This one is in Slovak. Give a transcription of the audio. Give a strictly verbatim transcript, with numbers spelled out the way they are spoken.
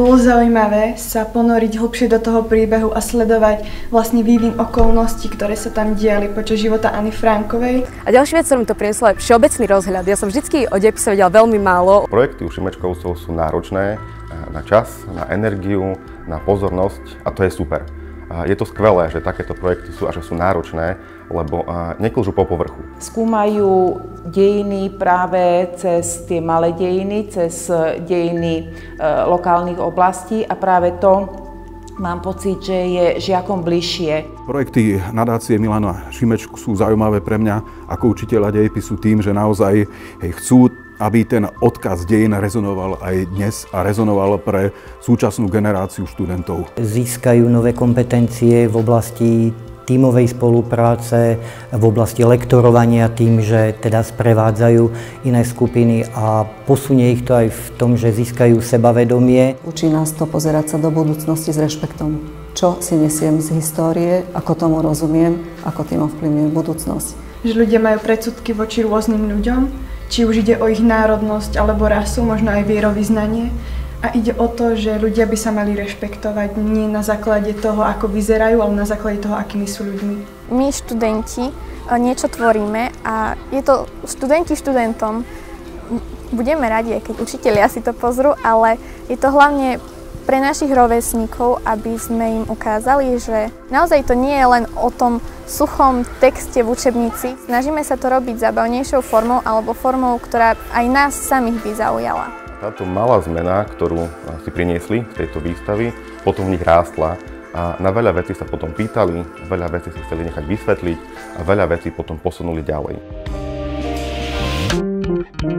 bolo zaujímavé sa ponoriť hlbšie do toho príbehu a sledovať vlastne vývin okolností, ktoré sa tam diali počas života Anny Frankovej. A ďalšia vec, ktorú mi to prinieslo, je všeobecný rozhľad. Ja som vždycky o dejepise vedela veľmi málo. Projekty u Šimečkovcov sú náročné na čas, na energiu, na pozornosť a to je super. Je to skvelé, že takéto projekty sú a že sú náročné, lebo neklžú po povrchu. Skúmajú dejiny práve cez tie malé dejiny, cez dejiny e, lokálnych oblastí a práve to mám pocit, že je žiakom bližšie. Projekty nadácie Milana Šimečku sú zaujímavé pre mňa ako učiteľa dejepisu tým, že naozaj hej, chcú, aby ten odkaz dejín rezonoval aj dnes a rezonoval pre súčasnú generáciu študentov. Získajú nové kompetencie v oblasti tímovej spolupráce, v oblasti lektorovania tým, že teda sprevádzajú iné skupiny a posunie ich to aj v tom, že získajú sebavedomie. Učí nás to pozerať sa do budúcnosti s rešpektom. Čo si nesiem z histórie, ako tomu rozumiem, ako tým ovplyvňujem budúcnosť. Že ľudia majú predsudky voči rôznym ľuďom, či už ide o ich národnosť alebo rasu, možno aj vierovyznanie. A ide o to, že ľudia by sa mali rešpektovať nie na základe toho, ako vyzerajú, ale na základe toho, akými sú ľuďmi. My študenti niečo tvoríme a je to študenti študentom. Budeme radi, keď učitelia si to pozrú, ale je to hlavne pre našich rovesníkov, aby sme im ukázali, že naozaj to nie je len o tom suchom texte v učebnici. Snažíme sa to robiť zábavnejšou formou alebo formou, ktorá aj nás samých by zaujala. Táto malá zmena, ktorú si priniesli z tejto výstavy, potom v nich rástla a na veľa vecí sa potom pýtali, veľa vecí si chceli nechať vysvetliť a veľa vecí potom posunuli ďalej.